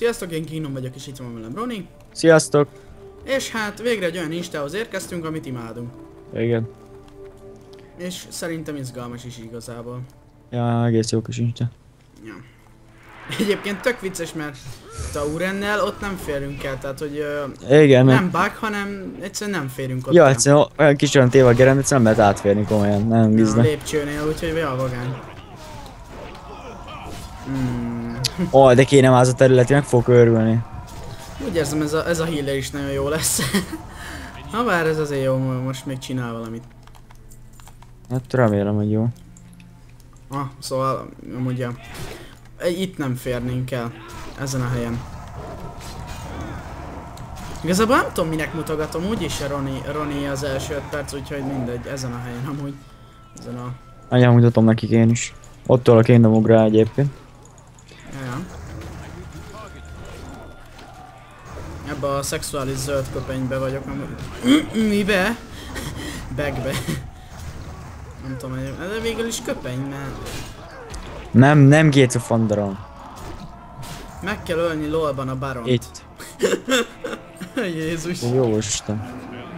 Sziasztok, én Kingdom vagyok, és itt van velem Roni. Sziasztok! És hát végre egy olyan instához érkeztünk, amit imádunk. Igen. És szerintem izgalmas is igazából. Ja, egész jó kis insta. Ja. Egyébként tök vicces, mert Taurennel ott nem férünk el, tehát hogy Igen, nem bug, hanem egyszerűen nem férünk ott ja, el. egyszerűen olyan kis olyan téve a gerendec, nem lehet átférni komolyan, nem Ja, bizony. lépcsőnél, úgyhogy olyan vagány. Ó, de kéne már az a terület, meg fogok örülni. Úgy érzem, ez a healer is nagyon jó lesz. Habár ez azért jó, most még csinál valamit. Hát remélem, hogy jó. Szóval, amúgy ja. Itt nem férnénk el. Ezen a helyen. Igazából nem tudom, minek mutogatom, úgyis a Roni az első 5 perc, úgyhogy mindegy, ezen a helyen amúgy. Ezen a... Anyám mutatom nekik én is. Ott a Kingdomok rá egyébként. Ja. Ebbe a szexuális zöld köpenybe vagyok amúgy. Mibe? Bagbe. Nem tudom, de végül is köpeny, mert... Nem Gates of Thunderon. Meg kell ölni LOL-ban a Baront. Itt. Jézus. Jó Isten.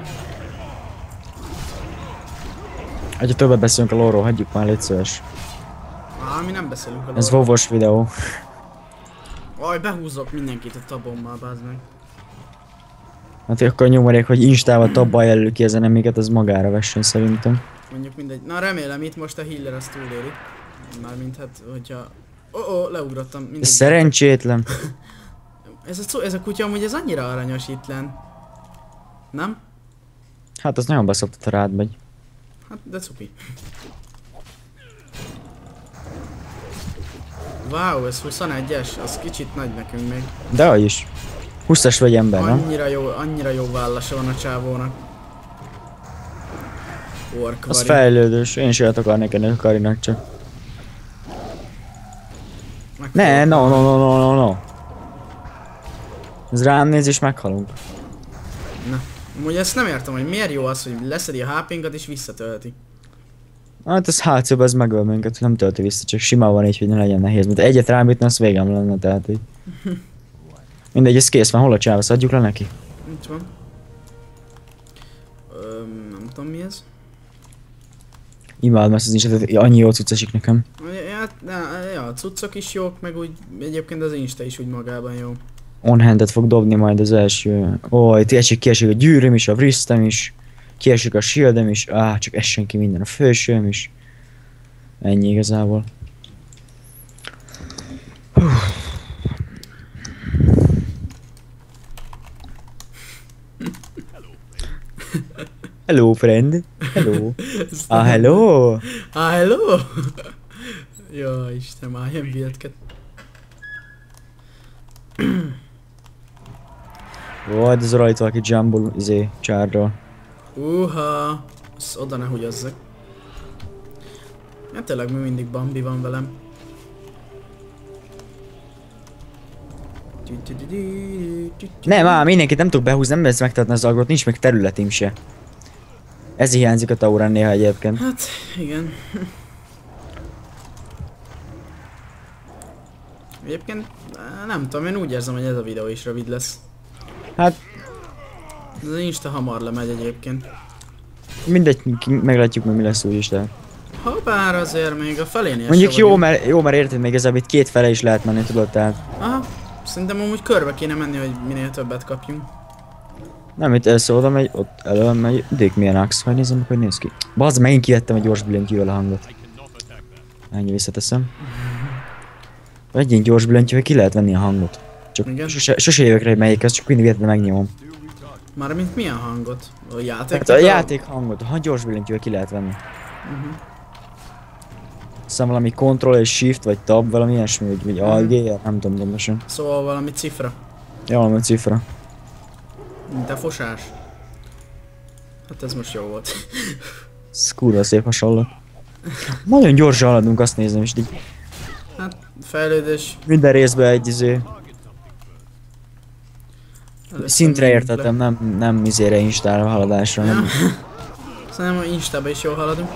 Hogyha többet beszélünk a lore-ról, hagyjuk már, légy szíves. Mi nem beszélünk a LOL-ról. Ez WoW-os videó. Aj, behúzok mindenkit a tabommal, bazd meg. Hát akkor nyomorék, hogy instával tabbal jelöl ki ezen emiket, az magára vessen szerintem. Mondjuk mindegy. Na remélem itt most a healer azt túléli. Mármint hát, hogyha... leugrottam. Mindegy. Ez szerencsétlen. Ez a kutya amúgy ez annyira aranyos itt lenn. Nem? Hát az nagyon beszoptat, ha rád megy. Hát, de cupi. Wow, ez 21-es, az kicsit nagy nekünk még. De is. 20-as vagy ember, nem? Annyira jó vállasa van a csávónak. Orkvari. Az fejlődős, én is olyat akarnék ennek a Karinak csak. Ne, no. Ez rám néz és meghalunk. Na, amúgy ezt nem értem, hogy miért jó az, hogy leszedi a HP-nkat és visszatölti. Hát ez hátszóban ez megöl minket, nem tölti vissza, csak simán van így, hogy ne legyen nehéz. Mert egyet rám ütne, az végem lenne, tehát így. Mindegy, ez kész van, hol a csávasz, adjuk le neki? Itt van. Nem tudom mi ez. Imádom ezt az Instát, annyi jó cucc esik nekem. Ja, a cuccok is jók, meg úgy egyébként az Insta is úgy magában jó. On-handet fog dobni majd az első. Ó, itt kiesik a gyűrűm is, a wristem is. Kiesik a shieldem is, csak essen ki minden, a felsőm is. Ennyi igazából. Hello friend. Hello. Hello. Hello. Ja, Isten, már ilyen bildket. Volt ez rajta, aki jumbol, csárról. Azt oda ne hugyazzak. Hát tényleg mi mindig Bambi van velem. Nem, mindenkit nem tudok behúzni, nem lesz megtartani az agrot, nincs meg területim se. Ez hiányzik a Tauren néha egyébként. Hát, igen. Egyébként nem tudom, én úgy érzem, hogy ez a videó is rövid lesz. Hát... Ez az Insta hamar lemegy egyébként. Mindegy, meglátjuk meg mi lesz úgyis, tehát. Habár azért még a felénél mondjuk jó, mert érted, még ez itt két fele is lehet menni, tudod, tehát. Aha, szerintem amúgy körbe kéne menni, hogy minél többet kapjunk. Nem, itt elszól oda megy, ott elő megy, dék milyen ax, majd nézzem, hogy néz ki. Bazd, megint kivettem egy gyors billentyűvel a hangot. Ennyi visszateszem. Egyén gyors billentyűvel ki lehet venni a hangot. Csak sose jövök rá, hogy melyik ez, csak mindig véletlenül megnyomom. Mármint milyen hangot? A játék? Hát a játék hangot, ha gyors billentyűvel ki lehet venni. Aztán valami Ctrl és Shift vagy Tab, valami ilyesmi, vagy Alt-G, nem tudom pontosan. Szóval valami cifra. Ja, valami cifra. Mint a fosás. Hát ez most jó volt. Ez kurva szép hasonló. Nagyon gyorsan haladunk, azt nézem is így. Hát, fejlődés. Minden részben egy szintre értettem, nem izére instára haladásra, nem. Szerintem a Instába is jól haladunk.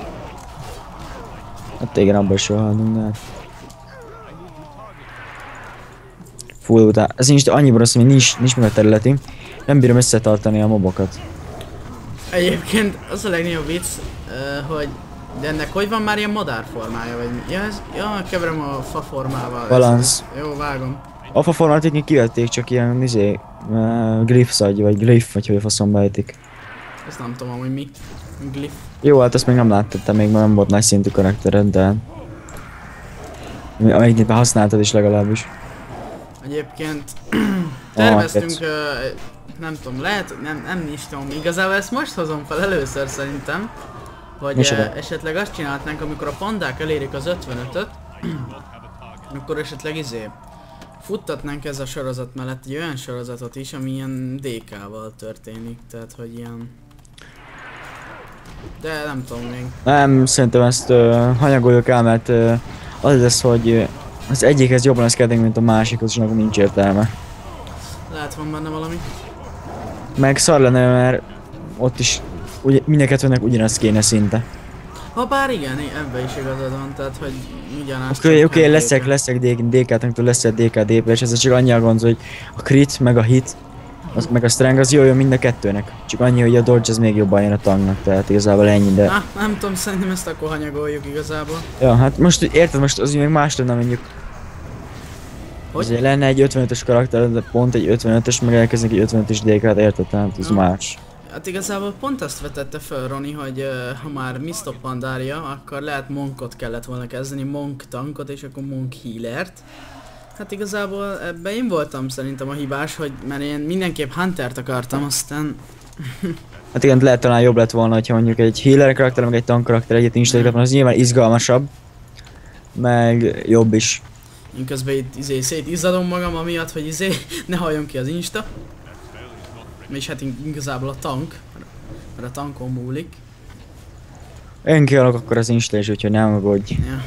Hát igen, abban is jól haladunk, de hát. full után. Ez nincs annyiban rossz, hogy nincs meg a területim. Nem bírom összetartani a mobokat. Egyébként az a legnagyobb vicc, hogy de ennek hogy van már ilyen madárformája, vagy mi? Ja, keverem a fa formával. Balansz. Jó, vágom. A fa formát itt kivették, csak ilyen glyph szagy, vagy glyph, vagy hogy a faszomba ejtik. Ezt nem tudom, hogy mi. Glyph. Jó, hát azt még nem láttad, te még nem volt nagy szintű karaktered, de... Amelyiknél használtad is legalábbis. Egyébként terveztünk, nem tudom, lehet, nem is tudom, igazából ezt most hozom fel először szerintem, hogy esetleg azt csinálhatnánk, amikor a pandák elérik az 55-öt, akkor esetleg futtatnánk ez a sorozat mellett egy olyan sorozatot is, ami ilyen DK-val történik, tehát hogy ilyen... De nem tudom még. Nem, szerintem ezt hanyagoljuk el, mert az lesz, hogy az egyikhez jobban lesz kedvünk, mint a másikhoz, és akkor nincs értelme. Lehet van benne valami. Meg szar lenne, mert ott is ugye, mind a kettőnek ugyanazt kéne szinte. Ha bár igen, ebben is igazad van, tehát hogy ugyanazt. Oké, leszek DK-től lesz egy DK DP, és ez csak annyi a gond, hogy a crit, meg a hit, meg a strength az jól mind a kettőnek. Csak annyi, hogy a dodge az még jobban jön a tanknak, tehát igazából ennyi, de... Nem tudom, szerintem ezt akkor hanyagoljuk igazából. Ja, hát most érted, most az még más lenne mondjuk. Hogy? Azért lenne egy 55-ös karakter, de pont egy 55-ös, meg elkezdenek egy 55-ös DK-t, érted? Tehát ez más. Hát igazából pont azt vetette föl Roni, hogy ha már Mist of Pandaria, akkor lehet Monkot kellett volna kezdeni, Monk tankot és akkor Monk healert. Hát igazából ebben én voltam szerintem a hibás, hogy mert én mindenképp Huntert akartam, aztán... Hát igen, lehet talán jobb lett volna, hogyha mondjuk egy healer karakter, meg egy tank karakter egyet instaláltak, az nyilván izgalmasabb. Meg jobb is. Én közben itt szétizzadom magam amiatt, hogy ne halljon ki az insta. És hát igazából a tank, mert a tankon múlik. Én kialak akkor az insta is, úgyhogy nem aggódj. Ja.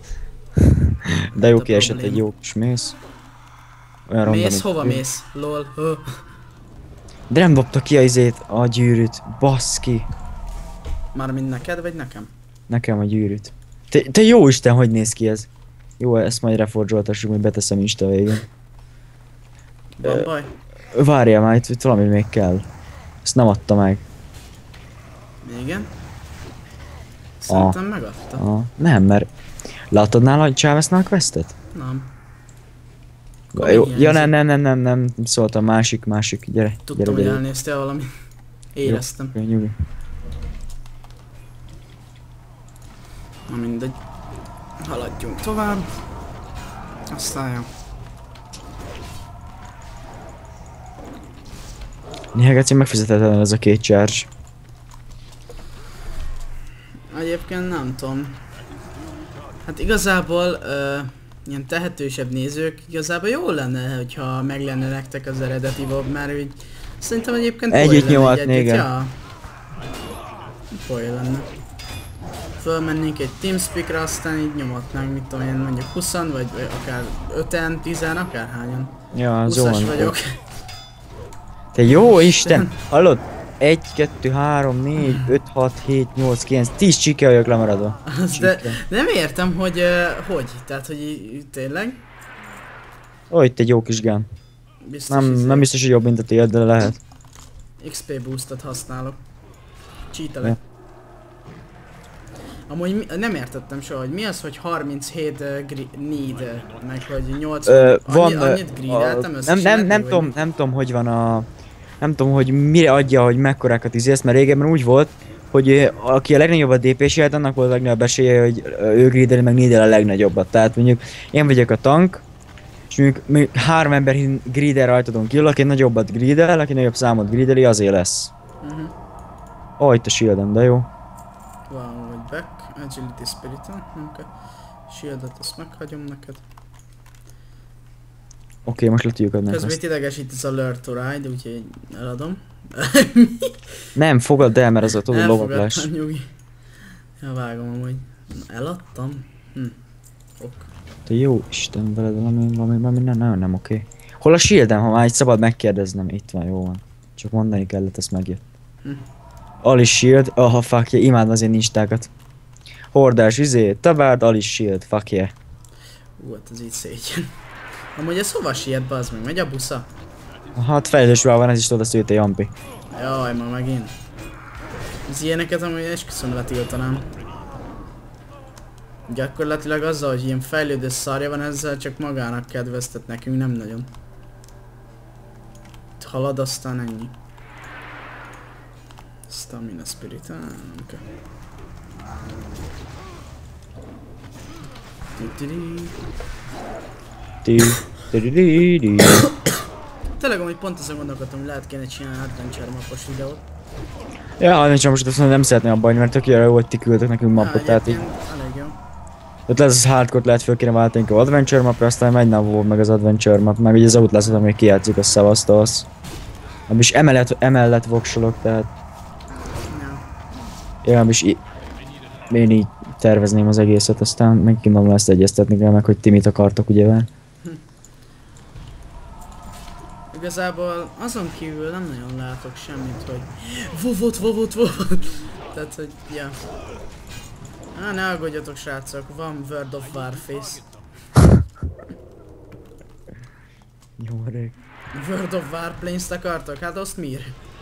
De jó kiesett egy jó kis mész. Olyan mész? Hova mész? Lol. De nem dobta ki a gyűrűt. Baszki. Mármint neked vagy nekem? Nekem a gyűrűt. Te jó Isten, hogy néz ki ez? Jó, ezt majd reforgoltassuk, hogy beteszem Insta végén. Van baj? Várjál már, itt valami még kell. Ezt nem adta meg. Igen? Szerintem megadta. Nem, mert... Látod nála a Chávesznál a questet? Nem. Jó, ja nem, szóltam, másik, gyere. Tudtam, hogy elnéztél valami. Éreztem. Jó, nyugi. Na mindegy. Haladjunk tovább. Aztán jó. Néha geci megfizetetlen ez a két charge. Egyébként nem tudom. Hát igazából ilyen tehetősebb nézők igazából jó lenne, hogyha meg lenne nektek az eredeti VoB, mert úgy szerintem egyébként együtt nyomatni, igen. Ja. Poén lenne. Fölmennénk egy TeamSpeak-ra, aztán így nyomatnánk, mit tudom én, mondjuk 20 vagy akár 5-en, 10-en, akárhányan. Ja, 20-as vagyok. Te jó Isten! Hallod? 1, 2, 3, 4, 5, 6, 7, 8, 9, 10 csike vagyok lemaradva. De nem értem, hogy hogy? Tehát, hogy tényleg? Ó, itt egy jó kis gun. Nem biztos, hogy jobb, mint a tiéd, de lehet. XP boostot használok. Cheatelek. Amúgy nem értettem soha, hogy mi az, hogy 37 need, meg hogy 8 annyit greedeltem összesen. Nem tudom, hogy van a... Nem tudom, hogy mire adja, hogy mekkorákat izélsz, mert régebben úgy volt, hogy aki a legnagyobb a DP-s élt, annak volt a legnagyobb esélye, hogy ő greedeli, meg needel a legnagyobbat. Tehát mondjuk én vagyok a tank, és mondjuk 3 ember greedel rajtadon kívül, aki nagyobbat greedel, aki nagyobb számot greedeli, azért lesz. Itt a shieldem, de jó. Wow, vagy back, agility spirit, nem kell. Shieldet azt meghagyom neked. Oké, most le tudjuk adni. Közben itt idegesít ez a Lure to Ride, úgyhogy eladom. Nem, fogadd el, mert az a tudod lovaglás. Elfogadtam, nyugi. Ja, vágom amúgy. Eladtam? Ok. Te jó Isten veled, valami nem oké. Hol a shieldem, ha már egy szabad megkérdeznem? Itt van, jó van. Csak mondani kellett, ezt megjött. Alice shield, fuck yeah, imádom az én instákat. Hordás, tabárd, Alice shield, fuck yeah. Hát ez így szégyen. Amúgy ez hova siet, bazd meg? Megy a busza? Hát fejlősvel van, ez is tudod, azt ült a Jampi. Jaj, ma megint. Az ilyeneket amúgy esküszöm letiltanám. Gyakorlatilag azzal, hogy ilyen fejlődő szarja van, ezzel csak magának kedveztet, nekünk nem nagyon. Halad, aztán ennyi. Stamina spirit, nem kell. Tényleg amúgy pont azon gondolkodtam, hogy lehet kéne csinálni adventure mappos videót. Ja, hát csak most azt nem szeretném abba hagyni, mert tök jó, hogy ti küldtök nekünk mappot, tehát így... Elég jó. Ott lesz az hardcore, lehet föl kéne váltani inkább adventure mapra, aztán megy nap meg az adventure map, meg ugye az Outlast-ot, amíg kijátszuk a szavaztasz. És emellett voksolok, tehát... Ja. Ja, és én így tervezném az egészet, aztán megint ezt egyeztetni kell meg, hogy ti mit akartok ugye vele. Igazából azon kívül nem nagyon látok semmit, hogy vovot. Tehát, hogy ja. Ne aggódjatok srácok, van World of Warface. Jó rég. World of Warplanes-t akartok? Hát azt mir.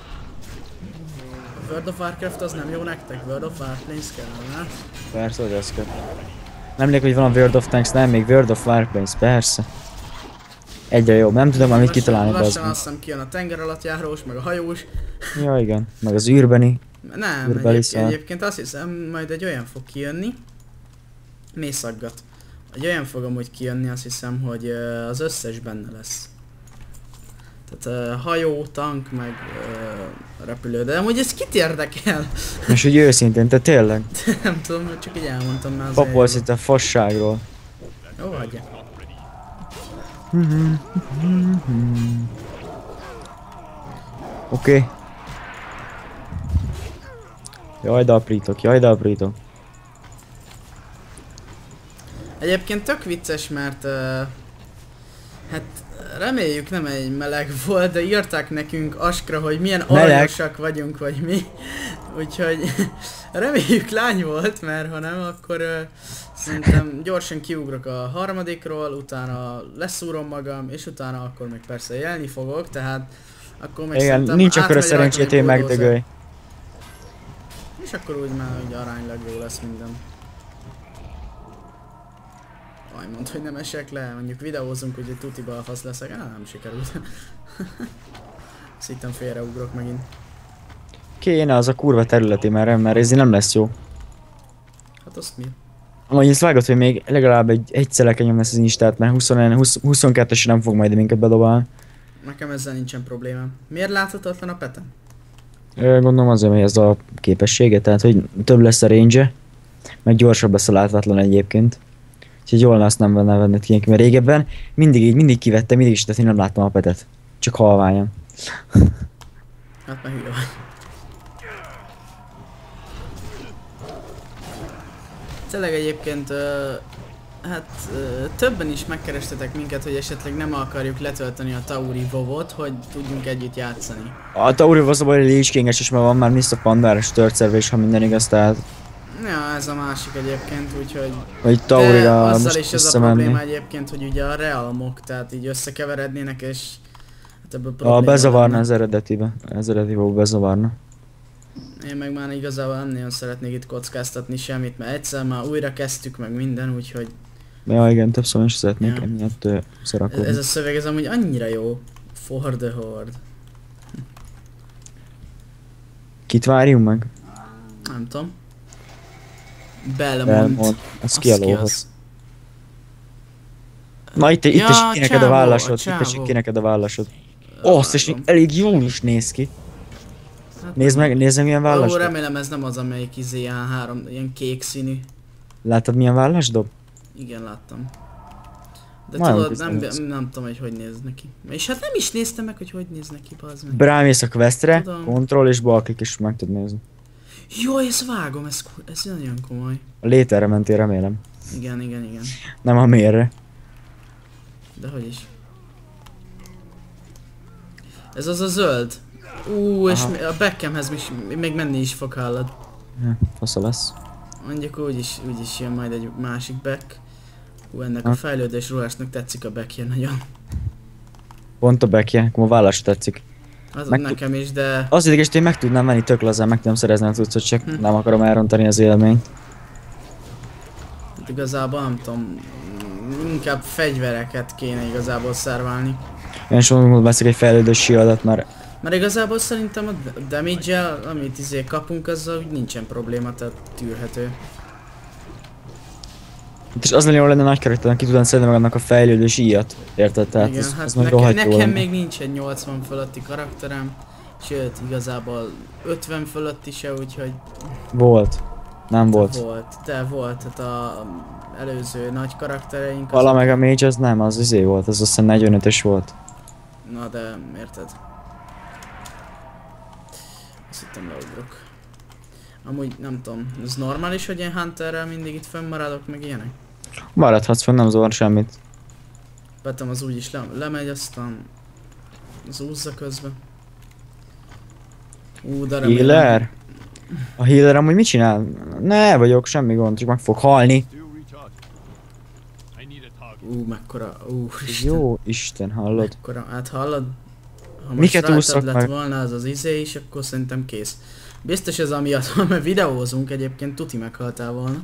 World of Warcraft az nem jó nektek? World of Warplanes kell, ne? Persze, hogy az kell. Nem légy, hogy van a World of Tanks, nem, még World of Warplanes, persze. Egyre jobb, nem tudom amit kitalálni be az. Lassan azt hiszem kijön a tenger alatt járós, meg a hajós. Ja igen, meg az űrbeni. Nem, egyébként azt hiszem majd egy olyan fog kijönni. Mészaggat. Egy olyan fog amúgy kijönni, azt hiszem, hogy az összes benne lesz. Tehát hajó, tank, meg repülő, de amúgy ez kit érdekel? És úgy őszintén, te tényleg? Nem tudom, csak így elmondtam már az Papolsz itt a fasságról. Jó, hagyja. Oké. Jaj, de aprítok. Egyébként tök vicces, mert hát reméljük nem egy meleg volt, de írták nekünk Askra, hogy milyen aranyosak vagyunk, vagy mi. Úgyhogy reméljük lány volt, mert ha nem, akkor szerintem gyorsan kiugrok a harmadikról, utána leszúrom magam, és utána akkor még persze élni fogok, tehát akkor még igen, nincs akkor a szerencsét, én megdögölj. És akkor úgy már úgy aránylag jó lesz minden. Aj, mondd, hogy nem esek le, mondjuk videózunk, úgyhogy tuti balfasz leszek, nem sikerült. Azt hittem félreugrok megint. Kéne az a kurva területi, mert ez nem lesz jó. Hát azt mi? Amúgy ezt vágod, hogy még legalább egy szelekenyom lesz az Instát, mert 22-es nem fog majd minket bedobálni. Nekem ezzel nincsen problémám. Miért láthatatlan a petem? Gondolom azért, hogy ez a képessége, tehát hogy több lesz a range-e, meg gyorsabb lesz a láthatatlan egyébként. Úgyhogy jól azt nem venned ki, mert régebben mindig kivettem, mindig is, tehát én nem láttam a petet. Csak halványan. Hát meg hülye vagy. Tényleg egyébként, többen is megkerestetek minket, hogy esetleg nem akarjuk letölteni a Tauri WoW-ot, hogy tudjunk együtt játszani. A Tauri WoW szóval egy Lich King-es is, mert van már Mr. Pandáros tört szerve is, ha minden igaz, tehát... Ja, ez a másik egyébként, úgyhogy... Vagy Taurira azzal most is ez a probléma egyébként, hogy ugye a realmok, tehát így összekeverednének, és... Hát ebből probléma bezavarna lenne. az eredetibe, az eredeti WoW bezavarna. Én meg már igazából nem nagyon szeretnék itt kockáztatni semmit, mert egyszer már újra kezdtük meg minden, úgyhogy... Ja igen, többször is szeretnék Ja. emiatt szarakodni. Ez a szöveg, ez amúgy annyira jó. For the Horde. Kit várjunk meg? Nem tudom. Belmont. Az ki a lóhoz. Na itt is ki neked a vállásod, itt is ki neked a vállásod. Azt is elég jól is néz ki. Hát Nézd meg milyen vállás Ó, dob. remélem ez nem az, amelyik ilyen kék színű. Láttad milyen vállás dob? Igen, láttam. De Nagyon tudod, tisztán néz. nem tudom, hogy néz neki. És hát nem is néztem meg, hogy néz neki, bazd meg. Rámész a questre, Tudom. Ctrl és balklik és meg tudod nézni. Jó, ezt vágom, ez nagyon komoly. A léterre mentél, remélem. Igen. Nem a mérre. De hogy is. Ez az a zöld. És a Beckhamhez még menni is fog, hallod. Ja, fasza lesz. Mondjuk úgyis jön majd egy másik Beck. Ennek a fejlődés ruhásnak tetszik a backje nagyon. Pont a backje, akkor a vállás tetszik. Az nekem is, de... Az ideges, hogy én meg tudnám venni tök lazán, meg tudom szerezni a cuccot, csak nem akarom elrontani az élményt. Hát igazából nem tudom, inkább fegyvereket kéne igazából szerválni. Én soha veszek egy fejlődő shieldet, mert Igazából szerintem a damage-el, amit kapunk, azzal úgy nincsen probléma, tehát tűrhető. és az lenne jó lenne nagy karakternek, ki tudnám szedni meg annak a fejlődős íjat. Érted? Tehát igen, ez hát meg rohadt jó nekem lenne. még nincsen 80 fölötti karakterem, sőt igazából 50 fölötti se, úgyhogy... Volt. Nem volt. Volt, hát a előző nagy karaktereink... Vala meg a mage az nem, az izé volt, az azt hiszem 45-ös volt. Na de, érted? Azt hittem leugrok. Amúgy nem tudom, ez normális, hogy én Hunterrel mindig itt fönnmaradok, meg ilyenek? Maradhatsz fenn, nem zavar semmit. Vettem, az úgyis lemegy, aztán zúzza közben. De remélem. Healer? A healer amúgy mit csinál? Ne vagyok, semmi gond, csak meg fog halni. Mekkora, Isten. Jó Isten, hallod? Mekkora, hát hallod? Ha most Miket rajtad ússzak lett meg? volna az az izé is, akkor szerintem kész. Biztos ez amiatt, mert videózunk egyébként, tuti meghaltál volna.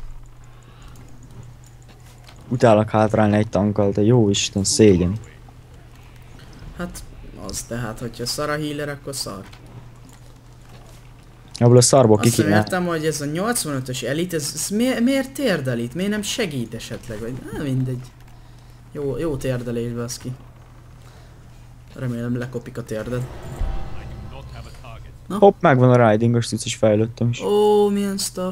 Utálok hátrálni egy tankkal, de jó Isten, szégyen. Hát, az tehát, hogyha szar a healer, akkor szar. Abból a szarból ki Azt nem kéne. értem, hogy ez a 85-ös elit, ez miért térdelít? Miért nem segít esetleg? Vagy mindegy. Jó térdelés, baszki. Remélem lekopik a térded. Hopp, megvan a riding-os cucc is fejlődtem is. Ó, milyen stuff.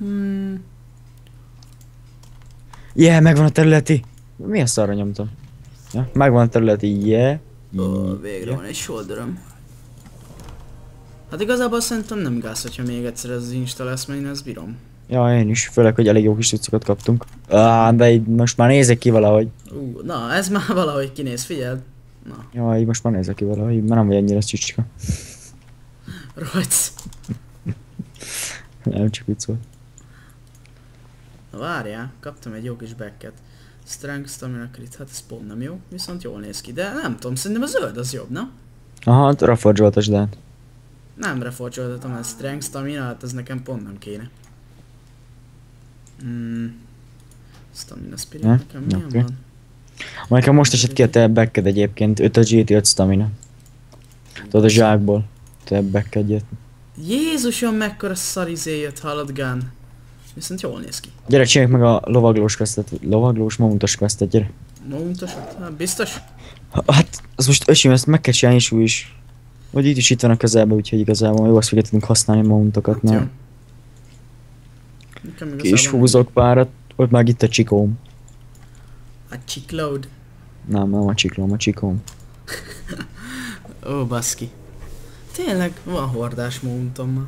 Yeah, megvan a területi! Milyen szarra nyomtam? Ja, megvan a területi, yeah. Végre van egy shoulderöm. Hát igazából szerintem nem gáz, hogyha még egyszer ez az Insta lesz, mert én ezt bírom. Ja, én is, főleg, hogy elég jó kis cuccokat kaptunk. De így most már nézek ki valahogy. Na, ez már valahogy kinéz, figyeld. Na. Ja, így most már nézek ki valahogy, mert nem vagy ennyire csicska. Rajc. Nem csak vicc volt. Na várjál, kaptam egy jó kis backet. Strength, stamina, crit, hát ez pont nem jó, viszont jól néz ki, de nem tudom, szerintem a zöld az jobb, na? Aha, rafordzsoltasd át. Nem refordzsoltatom, ez strength, stamina, hát ez nekem pont nem kéne. Stamina spirit, nekem milyen van? Nekem most esett ki a te backed egyébként, 5 a GT, 5 stamina. Tudod a zsákból. Te backed. Jézusom, mekkora szarizé jött, hallod, gun. Viszont jól néz ki. Gyere, csináljuk meg a lovaglós questet, lovaglós, mamuntos questet, gyere. Mamuntosat? Hát biztos? Hát, az most ösém, ezt meg kell csinálni is úgy is. Vagy itt is itt van a közelben, úgyhogy igazából jó, azt fogja tudunk használni a mamuntokat, Hát mert... jó. Ki is húzok párat, ott meg itt a csikóm. A chickload. Nem a csiklóm, a csikóm. Ó, baszki. Tényleg, van hordás mamuntom ma.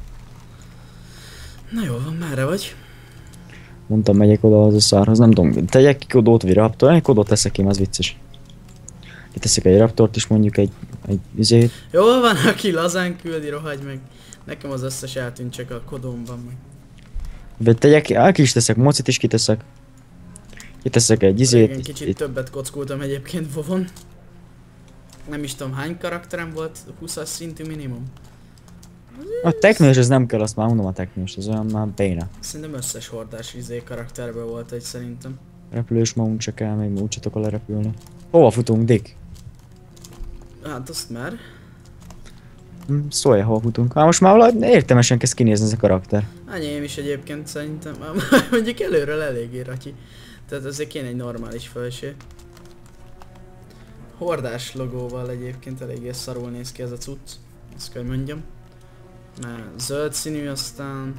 Na jó van, merre vagy? Mondtam, megyek oda az a szárhoz, nem tudom, tegyek ki kodót vagy raptor, egy kodót teszek ki, az vicces. Kiteszek egy raptort is mondjuk egy izét. Jól van, aki lazán küldi, rohagy meg. Nekem az összes eltűnt, csak a kodómban meg. Vagy tegyek, ki is teszek, mocit is kiteszek. Kiteszek egy izét. Igen, kicsit többet kockultam egyébként Vovon. Nem is tudom hány karakterem volt, 20-as szintű minimum. A teknős az nem kell, azt már mondom a teknős, az olyan már béna. Szerintem összes hordás karakterben volt egy szerintem. Repülős magunk se kell, még úgy tudok lerepülni. Hova futunk, Dick? Hát azt már. Szólja, hova futunk. Most már valahogy értelmesen kezd kinézni ez a karakter. Enyém is egyébként szerintem. Mondjuk előről eléggé ratyi. Tehát azért kéne egy normális felső. Hordás logóval egyébként eléggé szarul néz ki ez a cucc. Azt kell mondjam. Mert zöld színű, aztán...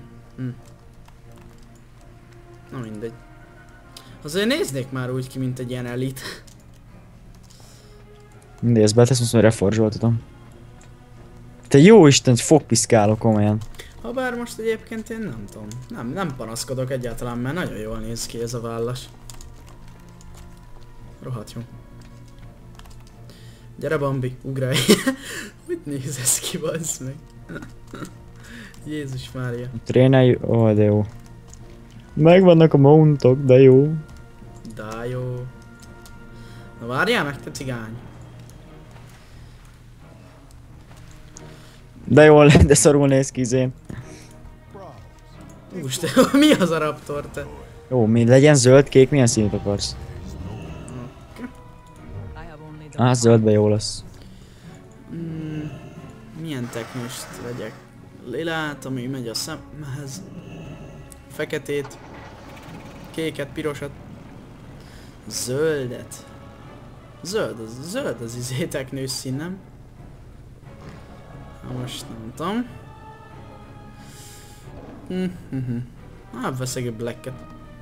Na mindegy. Azért néznék már úgy ki, mint egy ilyen elit. Mindegy, ezt beteszem, hogy reforzsoltatom. Te jó Isten, fogpiszkálok komolyan. Habár most egyébként én nem tudom. Nem panaszkodok egyáltalán, mert nagyon jól néz ki ez a vállas. Rohadt jó. Gyere Bambi, ugrálj! Hogy néz ez ki, bazd meg? Jézus Mária. Trénelj, de jó. Megvannak a mountok, de jó. Dájó. Na várjál meg, te cigány. De jól, de szarul néz ki izén. Úst, mi az a raptor te? Jó, mi legyen zöld, kék, milyen színűt akarsz? Zöldbe jó lesz. Milyen teknőst vegyek? Lilát, ami megy a szemhez. Feketét. Kéket, pirosat. Zöldet. Zöld az izé teknős szín, nem? Na most nem tudom. Veszek egy blacket.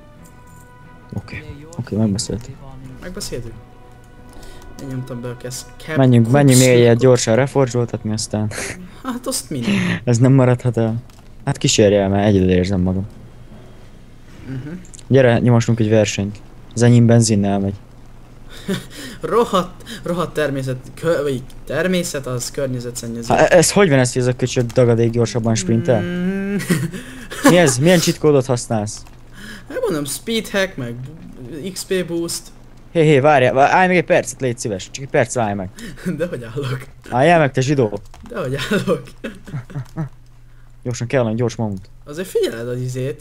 Oké, megbeszéltük. Megbeszéltük? Én nyomtam be a Menjünk még egyet gyorsan reforge-oltatni, aztán... Hát azt minden. Ez nem maradhat el. Hát kísérje el, mert egyedül érzem magam. Gyere, nyomassunk egy versenyt. Az enyém benzinnel megy. rohadt természet az környezetszennyező. Ez hogy van ez, hogy ez a köcsög dagadék gyorsabban sprintel? Mi ez? Milyen cheat kódot használsz? Hát mondom, speed hack, meg XP boost. Hé, várjál, állj meg egy percet, légy szíves. Csak egy perc állj meg. Dehogy állok. Álljál meg, te zsidó. Dehogy állok. Gyorsan kellene, gyors mamut. Azért figyeled az izét.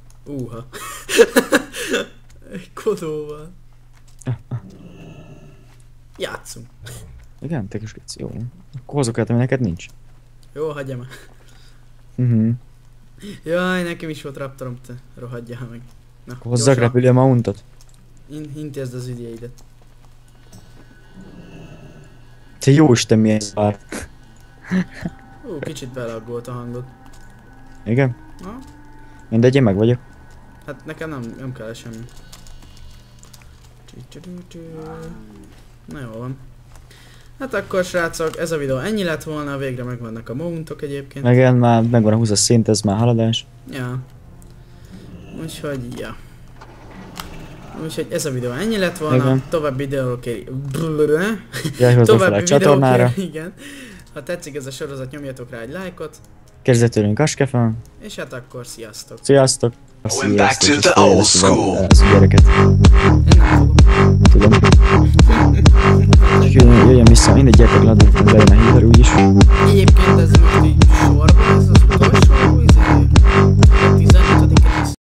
Egy kodóval. Játszunk. Igen, te kis kicsi, jó. Akkor hozok el, ami neked nincs. Jó, hagyjam el. Jaj, nekem is volt raptorom, te rohadjál meg. Na, akkor hozzak repülő mountot. Intézd az ügyeidet. Te jó Isten, mi ez vár. Kicsit belaggolt a hangod. Igen? Na? Mindegy, én meg vagyok. Hát nekem nem kell semmi. Na jó van. Hát akkor srácok, ez a videó ennyi lett volna, végre megvannak a mountok egyébként. Igen, már megvan a 20-as szint, ez már haladás. Ja. Úgyhogy, ja. Úgyhogy ez a videó ennyi lett volna, igen. További videók további csatornára. Igen. Ha tetszik ez a sorozat, nyomjatok rá egy lájkot. Kérdezze tőlünk Askefan. És hát akkor sziasztok. Sziasztok. Went back to the old school. Gyereket. Én nem fogom. Tudom. Jöjjön vissza, mindegy gyertek le, bejön a híver úgyis. Egyébként ez